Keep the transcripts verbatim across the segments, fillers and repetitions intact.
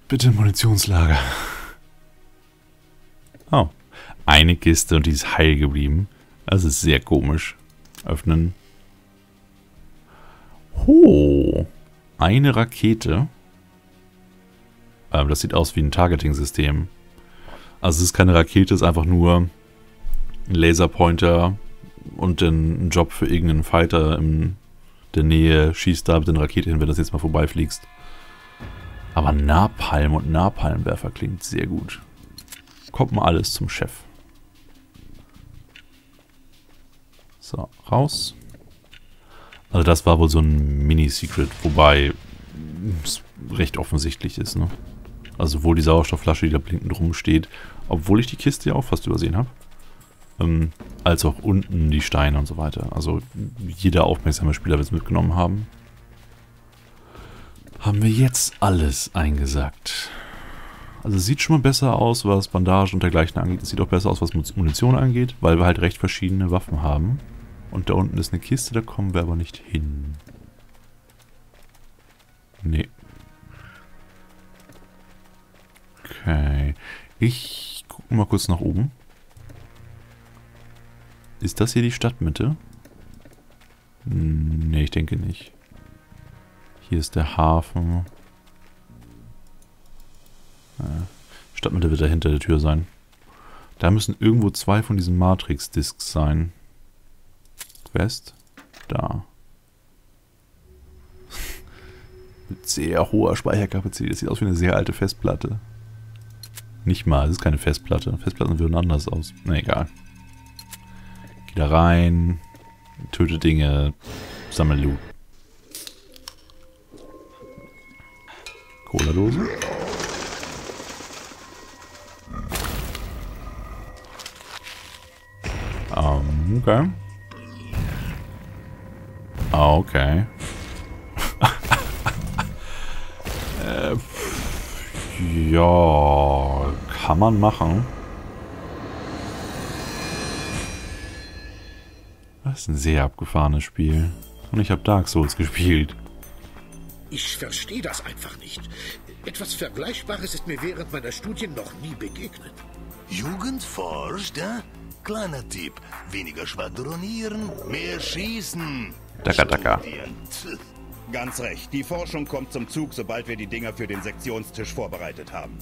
Bitte ein Munitionslager. Oh. Eine Kiste und die ist heil geblieben. Das ist sehr komisch. Öffnen. Oh. Eine Rakete. Ähm, das sieht aus wie ein Targeting-System. Also es ist keine Rakete, es ist einfach nur ein Laserpointer und dann ein Job für irgendeinen Fighter in der Nähe. Schießt da mit der Rakete hin, wenn das jetzt mal vorbeifliegst. Aber Napalm und Napalmwerfer klingt sehr gut. Kommt mal alles zum Chef. So, raus. Also das war wohl so ein Mini-Secret, wobei es recht offensichtlich ist, ne? Also sowohl die Sauerstoffflasche, die da blinkend rumsteht, obwohl ich die Kiste ja auch fast übersehen habe, ähm, als auch unten die Steine und so weiter. Also jeder aufmerksame Spieler wird es mitgenommen haben. Haben wir jetzt alles eingesackt. Also es sieht schon mal besser aus, was Bandagen und dergleichen angeht. Es sieht auch besser aus, was Munition angeht, weil wir halt recht verschiedene Waffen haben. Und da unten ist eine Kiste, da kommen wir aber nicht hin. Nee. Okay. Ich gucke mal kurz nach oben. Ist das hier die Stadtmitte? Nee, ich denke nicht. Hier ist der Hafen. Ja. Stadtmitte wird da hinter der Tür sein. Da müssen irgendwo zwei von diesen Matrix-Discs sein. Quest. Da. Mit sehr hoher Speicherkapazität. Das sieht aus wie eine sehr alte Festplatte. Nicht mal, es ist keine Festplatte. Festplatten würden anders aus. Na egal. Geh da rein. Töte Dinge. Sammel Loot. Cola-Dose. Um, okay. Ah, okay. äh, ja, kann man machen. Das ist ein sehr abgefahrenes Spiel. Und ich habe Dark Souls gespielt. Ich verstehe das einfach nicht. Etwas Vergleichbares ist mir während meiner Studien noch nie begegnet. Jugend forscht, ja? Kleiner Tipp. Weniger schwadronieren, mehr schießen. Daka, daka. Ganz recht. Die Forschung kommt zum Zug, sobald wir die Dinger für den Sektionstisch vorbereitet haben.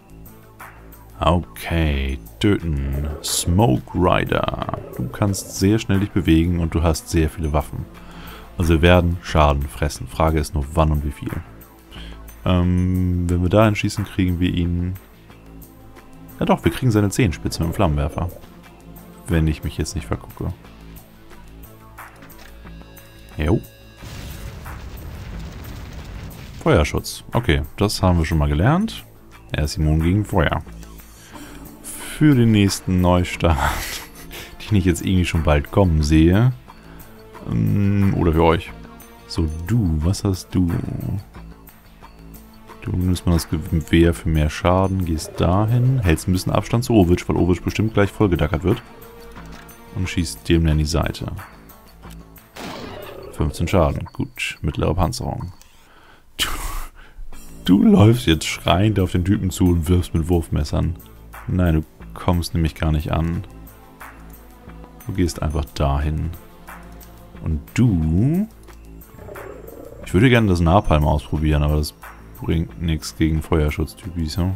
Okay, töten. Smoke Rider. Du kannst sehr schnell dich bewegen und du hast sehr viele Waffen. Also wir werden Schaden fressen. Frage ist nur wann und wie viel. Ähm, wenn wir dahin schießen, kriegen wir ihn... Ja doch, wir kriegen seine Zehenspitze mit dem Flammenwerfer. Wenn ich mich jetzt nicht vergucke. Jo. Feuerschutz. Okay, das haben wir schon mal gelernt. Er ist immun gegen Feuer. Für den nächsten Neustart, den ich jetzt irgendwie schon bald kommen sehe. Ähm, oder für euch. So, du, was hast du? Du nimmst mal das Gewehr für mehr Schaden, gehst dahin, hältst ein bisschen Abstand zu Ovic, weil Ovic bestimmt gleich vollgedackert wird. Und schießt dem dann die Seite. fünfzehn Schaden. Gut, mittlere Panzerung. Du, du läufst jetzt schreiend auf den Typen zu und wirfst mit Wurfmessern. Nein, du kommst nämlich gar nicht an. Du gehst einfach dahin. Und du... Ich würde gerne das Napalm ausprobieren, aber das bringt nichts gegen Feuerschutztypis, ja?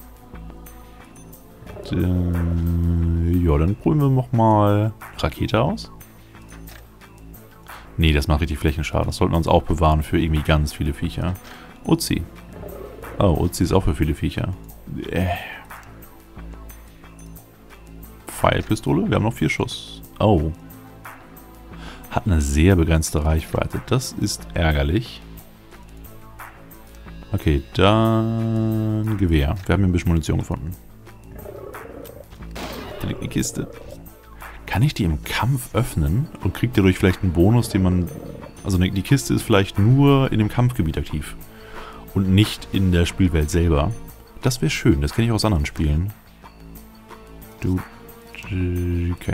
Ja, dann probieren wir nochmal Rakete aus. Nee, das macht richtig Flächenschaden. Das sollten wir uns auch bewahren für irgendwie ganz viele Viecher. Uzi. Oh, Uzi ist auch für viele Viecher. Äh. Pfeilpistole? Wir haben noch vier Schuss. Oh. Hat eine sehr begrenzte Reichweite. Das ist ärgerlich. Okay, dann Gewehr. Wir haben hier ein bisschen Munition gefunden. Da liegt eine Kiste. Kann ich die im Kampf öffnen und kriegt dadurch vielleicht einen Bonus, den man... Also die Kiste ist vielleicht nur in dem Kampfgebiet aktiv und nicht in der Spielwelt selber. Das wäre schön, das kenne ich aus anderen Spielen. Du... Okay.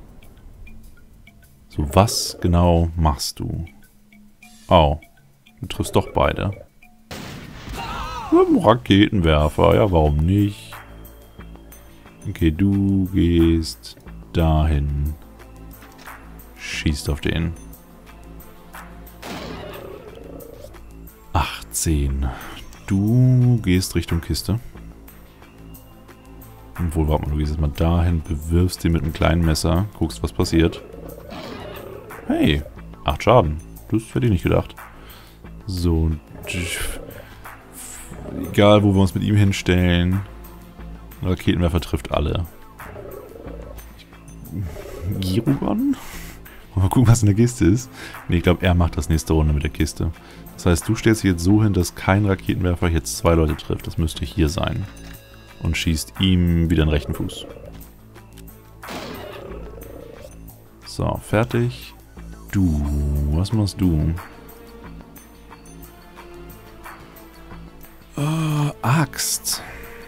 So, was genau machst du? Oh, du triffst doch beide. Raketenwerfer, ja, warum nicht? Okay, du gehst dahin. Schießt auf den. achtzehn. Du gehst Richtung Kiste. Obwohl, warte mal, du gehst jetzt mal dahin, bewirfst den mit einem kleinen Messer, guckst, was passiert. Hey, acht Schaden. Das hätte ich nicht gedacht. So, egal, wo wir uns mit ihm hinstellen. Raketenwerfer trifft alle. Girugon? Mal gucken, was in der Kiste ist. Ne, ich glaube, er macht das nächste Runde mit der Kiste. Das heißt, du stellst dich jetzt so hin, dass kein Raketenwerfer jetzt zwei Leute trifft. Das müsste hier sein. Und schießt ihm wieder den rechten Fuß. So, fertig. Du, was machst du? Uh, Axt.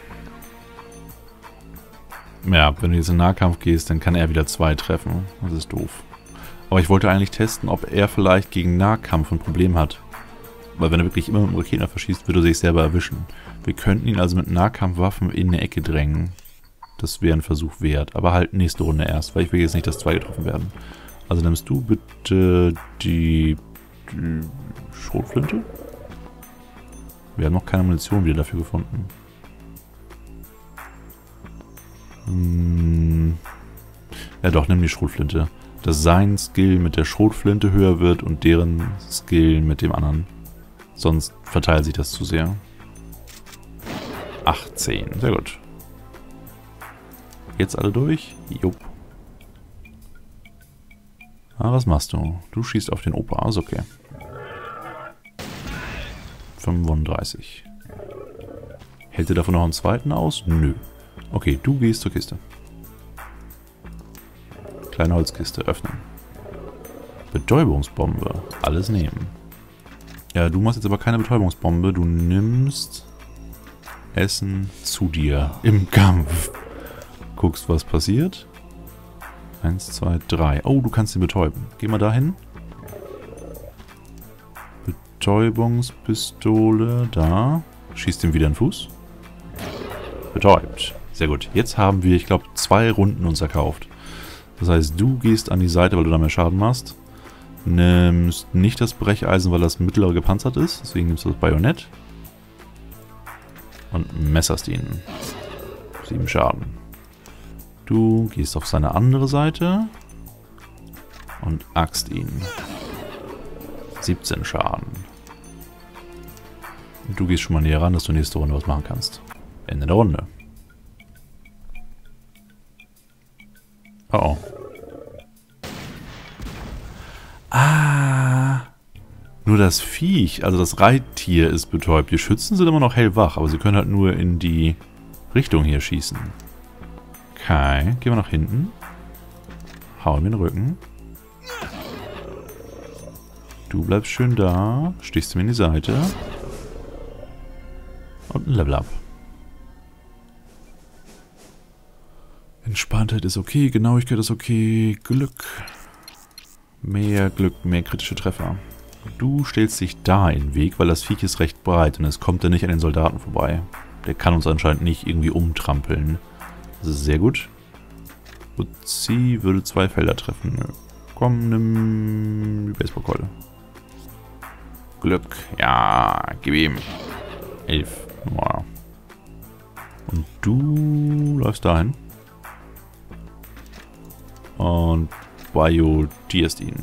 Ja, wenn du jetzt in Nahkampf gehst, dann kann er wieder zwei treffen. Das ist doof. Aber ich wollte eigentlich testen, ob er vielleicht gegen Nahkampf ein Problem hat. Weil wenn er wirklich immer mit dem Raketenwerfer schießt, würde er sich selber erwischen. Wir könnten ihn also mit Nahkampfwaffen in eine Ecke drängen. Das wäre ein Versuch wert. Aber halt nächste Runde erst, weil ich will jetzt nicht, dass zwei getroffen werden. Also nimmst du bitte die, die Schrotflinte? Wir haben noch keine Munition wieder dafür gefunden. Hm. Ja doch, nimm die Schrotflinte. Dass sein Skill mit der Schrotflinte höher wird und deren Skill mit dem anderen. Sonst verteilt sich das zu sehr. achtzehn, sehr gut. Jetzt alle durch? Jupp. Ah, was machst du? Du schießt auf den Opa, ist okay. fünfunddreißig. Hält er davon noch einen zweiten aus? Nö. Okay, du gehst zur Kiste. Kleine Holzkiste, öffnen. Betäubungsbombe, alles nehmen. Ja, du machst jetzt aber keine Betäubungsbombe, du nimmst Essen zu dir im Kampf. Guckst, was passiert. Eins, zwei, drei. Oh, du kannst ihn betäuben. Geh mal dahin. Betäubungspistole, da. Schießt ihm wieder in den Fuß. Betäubt. Sehr gut. Jetzt haben wir, ich glaube, zwei Runden uns erkauft. Das heißt, du gehst an die Seite, weil du da mehr Schaden machst. Nimmst nicht das Brecheisen, weil das mittler gepanzert ist. Deswegen nimmst du das Bajonett. Und messerst ihn. Sieben Schaden. Du gehst auf seine andere Seite. Und axt ihn. siebzehn Schaden. Und du gehst schon mal näher ran, dass du nächste Runde was machen kannst. Ende der Runde. Oh oh. Ah. Nur das Viech, also das Reittier ist betäubt. Die Schützen sind immer noch hellwach, aber sie können halt nur in die Richtung hier schießen. Okay, gehen wir nach hinten. Hau ihm in den Rücken. Du bleibst schön da. Stichst ihm in die Seite. Und ein Level Up. Entspanntheit ist okay, Genauigkeit ist okay, Glück. Mehr Glück, mehr kritische Treffer. Du stellst dich da in den Weg, weil das Viech ist recht breit und es kommt dann nicht an den Soldaten vorbei. Der kann uns anscheinend nicht irgendwie umtrampeln. Das ist sehr gut. Uzi würde zwei Felder treffen. Komm, nimm die Baseballkeule. Glück, ja, gib ihm. Elf. Wow. Und du läufst dahin. Und biotierst ihn.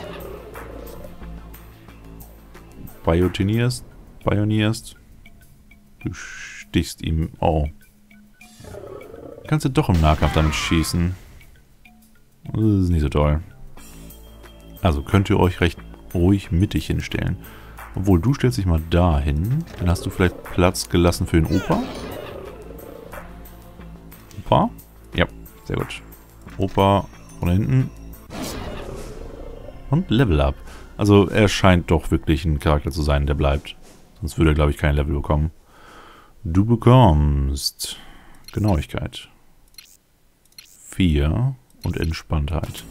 Biotinierst, bionierst. Du stichst ihm. Oh. Kannst du doch im Nahkampf damit schießen. Das ist nicht so toll. Also könnt ihr euch recht ruhig mittig hinstellen. Obwohl, du stellst dich mal dahin. Dann hast du vielleicht Platz gelassen für den Opa. Opa? Ja, sehr gut. Opa von hinten. Und Level Up. Also er scheint doch wirklich ein Charakter zu sein, der bleibt. Sonst würde er, glaube ich, kein Level bekommen. Du bekommst Genauigkeit. vier und Entspanntheit.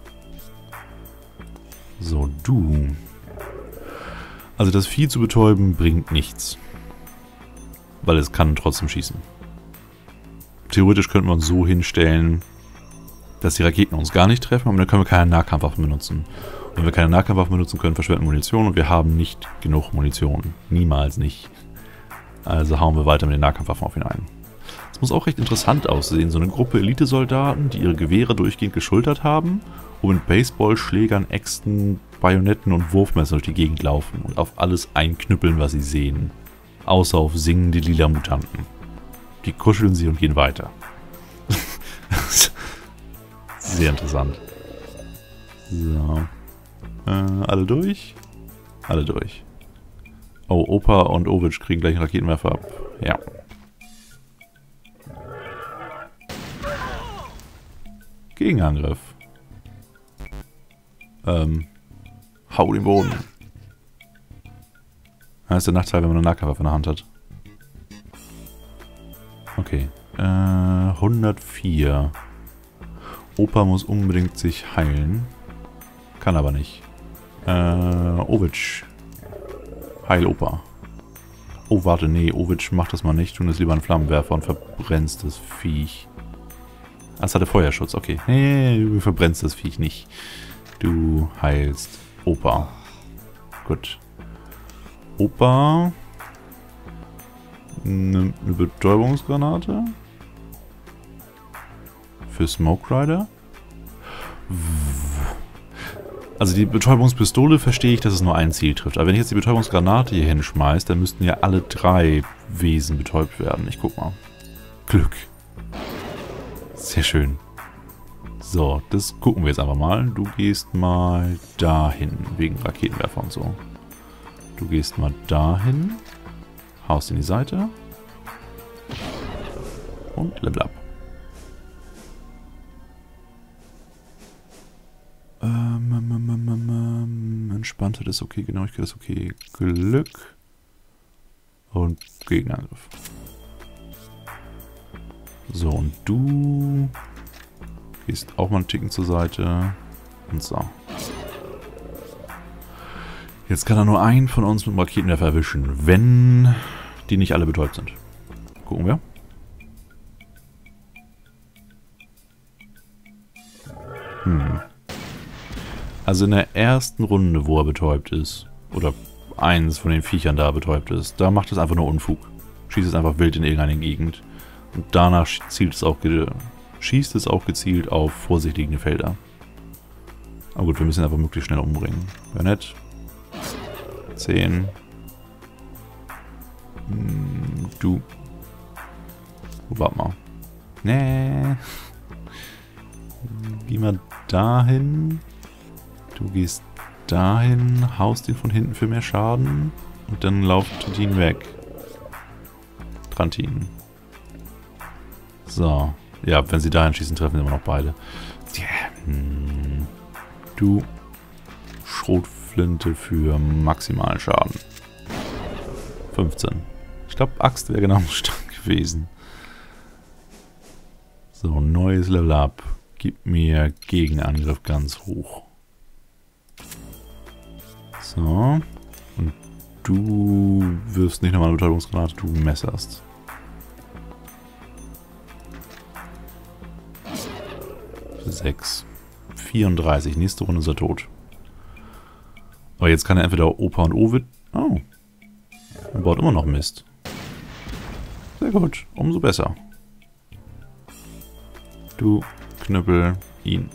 So, du. Also das Vieh zu betäuben bringt nichts. weil es kann trotzdem schießen. Theoretisch könnten wir uns so hinstellen, dass die Raketen uns gar nicht treffen, aber dann können wir keine Nahkampfwaffen benutzen. Und wenn wir keine Nahkampfwaffen benutzen können, verschwenden Munition und wir haben nicht genug Munition. Niemals nicht. Also hauen wir weiter mit den Nahkampfwaffen auf ihn ein. Es muss auch recht interessant aussehen, so eine Gruppe Elitesoldaten, die ihre Gewehre durchgehend geschultert haben und mit Baseballschlägern, Äxten, Bajonetten und Wurfmessern durch die Gegend laufen und auf alles einknüppeln, was sie sehen. Außer auf singende lila Mutanten. Die kuscheln sie und gehen weiter. Sehr interessant. So. Äh, alle durch? Alle durch. Oh, Opa und Ovic kriegen gleich einen Raketenwerfer ab. Ja. Gegenangriff. Ähm. Hau den Boden. Das ist der Nachteil, wenn man eine Nahkampfwaffe in der Hand hat. Okay. Äh, hundertvier. Opa muss unbedingt sich heilen. Kann aber nicht. Äh, Ovic. Heil Opa. Oh, warte, nee, Ovic macht das mal nicht. Tu das lieber einen Flammenwerfer und verbrennst das Viech. Ah, es hatte Feuerschutz, okay. Nee, du verbrennst das Viech nicht. Du heilst Opa. Gut. Opa nimmt eine Betäubungsgranate. Für Smoke Rider. Also die Betäubungspistole verstehe ich, dass es nur ein Ziel trifft. Aber wenn ich jetzt die Betäubungsgranate hier hinschmeiße, dann müssten ja alle drei Wesen betäubt werden. Ich guck mal. Glück. Sehr schön. So, das gucken wir jetzt einfach mal. Du gehst mal dahin, wegen Raketenwerfer und so. Du gehst mal dahin. Haust in die Seite. Und Level up. Ähm, ähm, ähm, ähm, ähm, Entspanntheit ist okay, Genauigkeit ist okay. Glück. Und Gegenangriff. So, und du gehst auch mal einen Ticken zur Seite. Und so. Jetzt kann er nur einen von uns mit dem Raketenwerfer erwischen, wenn die nicht alle betäubt sind. Gucken wir. Hm. Also in der ersten Runde, wo er betäubt ist, oder eins von den Viechern da betäubt ist, da macht es einfach nur Unfug. Schießt es einfach wild in irgendeine Gegend. Und danach zielt es auch, schießt es auch gezielt auf vorsichtige Felder. Aber gut, wir müssen ihn einfach möglichst schnell umbringen. Wäre nett. zehn. Hm, du. Oh, warte mal. Nee. Geh mal dahin. Du gehst dahin, haust ihn von hinten für mehr Schaden. Und dann lauft Tintin weg. Trantin. So. Ja, wenn sie dahin schießen, treffen sie immer noch beide. Hm. Du. Schrotflinte für maximalen Schaden. fünfzehn. Ich glaube, Axt wäre genau stark gewesen. So, neues Level up. Gib mir Gegenangriff ganz hoch. So. Und du wirfst nicht nochmal eine Betäubungsgranate, du messerst. sechs. vierunddreißig. Nächste Runde ist er tot. Aber jetzt kann er entweder Opa und Ovid... Oh. Er baut immer noch Mist. Sehr gut. Umso besser. Du knüppel ihn.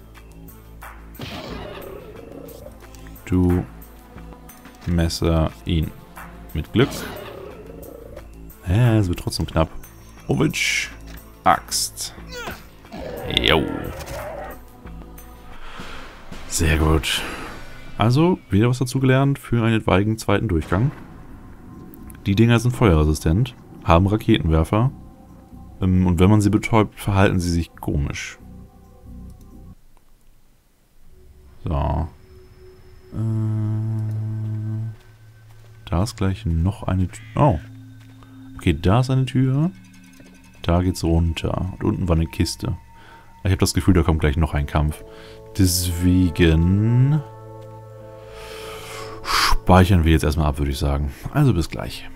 Du Messer ihn. Mit Glück. Ja, es wird trotzdem knapp. Ovic. Axt. Jo. Sehr gut. Also, wieder was dazugelernt für einen etwaigen zweiten Durchgang. Die Dinger sind feuerresistent, haben Raketenwerfer. Und wenn man sie betäubt, verhalten sie sich komisch. So. Äh, da ist gleich noch eine Tür. Oh. Okay, da ist eine Tür. Da geht's runter. Und unten war eine Kiste. Ich habe das Gefühl, da kommt gleich noch ein Kampf. Deswegen speichern wir jetzt erstmal ab, würde ich sagen. Also bis gleich.